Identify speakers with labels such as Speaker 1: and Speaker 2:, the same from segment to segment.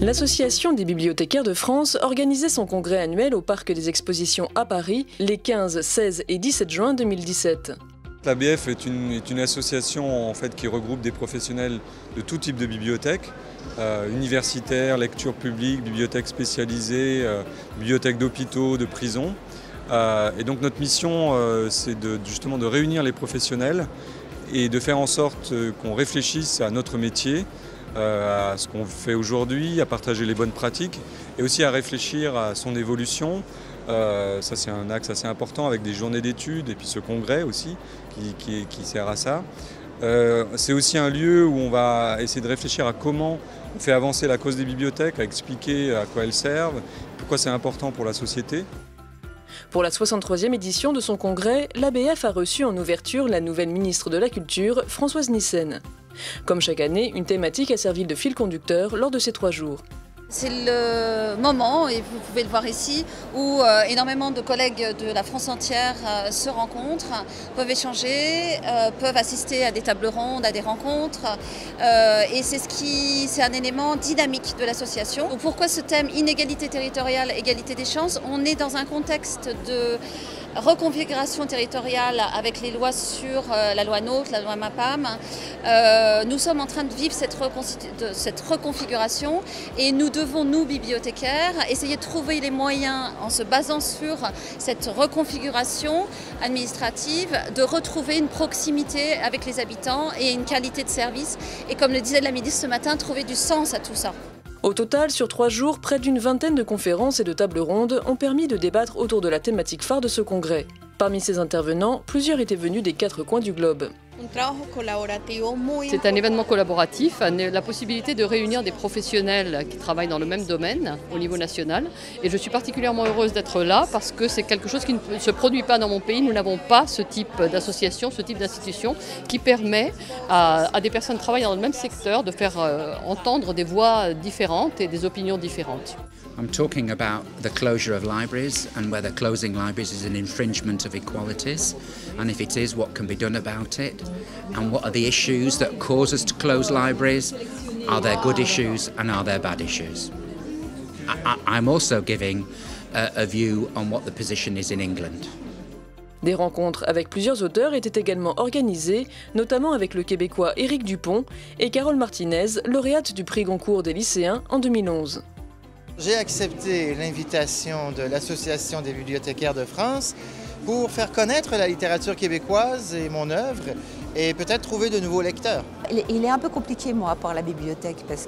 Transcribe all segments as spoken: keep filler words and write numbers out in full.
Speaker 1: L'Association des bibliothécaires de France organisait son congrès annuel au Parc des Expositions à Paris les quinze, seize et dix-sept juin deux mille dix-sept.
Speaker 2: L'A B F est une, est une association en fait, qui regroupe des professionnels de tout type de bibliothèques, euh, universitaires, lecture publique, bibliothèques spécialisées, euh, bibliothèques d'hôpitaux, de prisons. Euh, et donc notre mission, euh, c'est de, justement de réunir les professionnels et de faire en sorte euh, qu'on réfléchisse à notre métier, euh, à ce qu'on fait aujourd'hui, à partager les bonnes pratiques et aussi à réfléchir à son évolution. Euh, ça c'est un axe assez important avec des journées d'études et puis ce congrès aussi qui, qui, qui sert à ça. Euh, c'est aussi un lieu où on va essayer de réfléchir à comment on fait avancer la cause des bibliothèques, à expliquer à quoi elles servent, pourquoi c'est important pour la société.
Speaker 1: Pour la soixante-troisième édition de son congrès, l'A B F a reçu en ouverture la nouvelle ministre de la Culture, Françoise Nyssen. Comme chaque année, une thématique a servi de fil conducteur lors de ces trois jours.
Speaker 3: C'est le moment, et vous pouvez le voir ici, où euh, énormément de collègues de la France entière euh, se rencontrent, peuvent échanger, euh, peuvent assister à des tables rondes, à des rencontres. Euh, et c'est ce qui, c'est un élément dynamique de l'association. Pourquoi ce thème inégalité territoriale, égalité des chances? On est dans un contexte de reconfiguration territoriale avec les lois sur euh, la loi NOTRe, la loi MAPAM. Euh, nous sommes en train de vivre cette, de, cette reconfiguration et nous devons, nous bibliothécaires, essayer de trouver les moyens, en se basant sur cette reconfiguration administrative, de retrouver une proximité avec les habitants et une qualité de service. Et comme le disait la ministre ce matin, trouver du sens à tout ça.
Speaker 1: Au total, sur trois jours, près d'une vingtaine de conférences et de tables rondes ont permis de débattre autour de la thématique phare de ce congrès. Parmi ces intervenants, plusieurs étaient venus des quatre coins du globe.
Speaker 4: C'est un événement collaboratif, la possibilité de réunir des professionnels qui travaillent dans le même domaine au niveau national. Et je suis particulièrement heureuse d'être là parce que c'est quelque chose qui ne se produit pas dans mon pays. Nous n'avons pas ce type d'association, ce type d'institution qui permet à, à des personnes travaillant dans le même secteur de faire euh, entendre des voix différentes et des opinions différentes.
Speaker 5: I'm talking about the closure of libraries and whether closing libraries is an infringement of equalities, and if it is, what can be done about it, and what are the issues that cause us to close libraries, are there good issues and are there bad issues. I, I'm also giving a, a view on what the position is in England.
Speaker 1: Des rencontres avec plusieurs auteurs étaient également organisées, notamment avec le Québécois Éric Dupont et Carole Martinez, lauréate du prix Goncourt des lycéens en deux mille onze.
Speaker 6: J'ai accepté l'invitation de l'Association des bibliothécaires de France pour faire connaître la littérature québécoise et mon œuvre et peut-être trouver de nouveaux lecteurs.
Speaker 7: Il est un peu compliqué, moi, par la bibliothèque parce que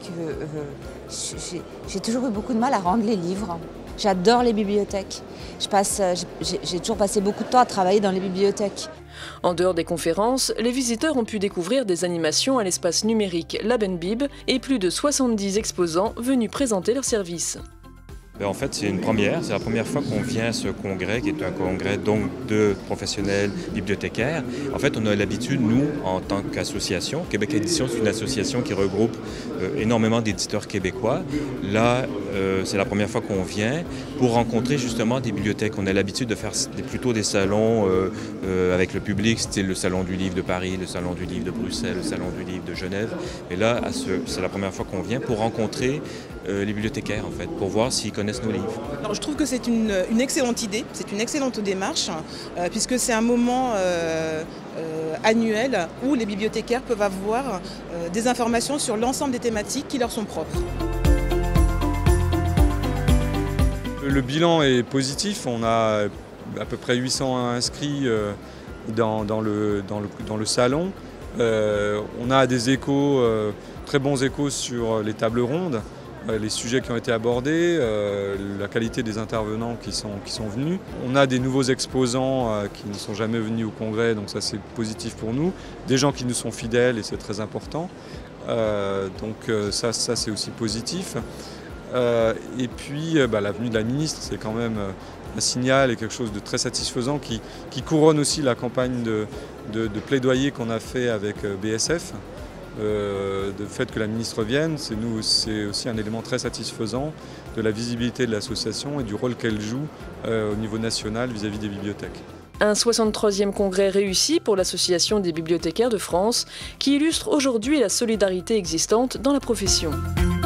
Speaker 7: euh, j'ai toujours eu beaucoup de mal à rendre les livres. J'adore les bibliothèques. Je passe, j'ai toujours passé beaucoup de temps à travailler dans les bibliothèques.
Speaker 1: En dehors des conférences, les visiteurs ont pu découvrir des animations à l'espace numérique Labenbib et plus de soixante-dix exposants venus présenter leurs services.
Speaker 8: En fait, c'est une première. C'est la première fois qu'on vient à ce congrès, qui est un congrès donc de professionnels bibliothécaires. En fait, on a l'habitude, nous, en tant qu'association, Québec Édition, c'est une association qui regroupe euh, énormément d'éditeurs québécois. Là, euh, c'est la première fois qu'on vient pour rencontrer justement des bibliothèques. On a l'habitude de faire des, plutôt des salons euh, euh, avec le public, style le Salon du Livre de Paris, le Salon du Livre de Bruxelles, le Salon du Livre de Genève. Et là, c'est la première fois qu'on vient pour rencontrer euh, les bibliothécaires, en fait, pour voir s'ils connaissent nos livres.
Speaker 9: Alors, je trouve que c'est une, une excellente idée, c'est une excellente démarche, euh, puisque c'est un moment euh, euh, annuel où les bibliothécaires peuvent avoir euh, des informations sur l'ensemble des thématiques qui leur sont propres.
Speaker 2: Le bilan est positif, on a à peu près huit cents inscrits euh, dans, dans, le, dans, le, dans le salon. Euh, on a des échos, euh, très bons échos sur les tables rondes, les sujets qui ont été abordés, euh, la qualité des intervenants qui sont, qui sont venus. On a des nouveaux exposants euh, qui ne sont jamais venus au congrès, donc ça c'est positif pour nous. Des gens qui nous sont fidèles et c'est très important. Euh, donc euh, ça, ça c'est aussi positif. Euh, et puis bah, la venue de la ministre, c'est quand même un signal et quelque chose de très satisfaisant qui, qui couronne aussi la campagne de, de, de plaidoyer qu'on a fait avec B S F. Euh, le fait que la ministre vienne, c'est nous, c'est aussi un élément très satisfaisant de la visibilité de l'association et du rôle qu'elle joue euh, au niveau national vis-à-vis des bibliothèques.
Speaker 1: Un soixante-troisième congrès réussi pour l'Association des bibliothécaires de France qui illustre aujourd'hui la solidarité existante dans la profession.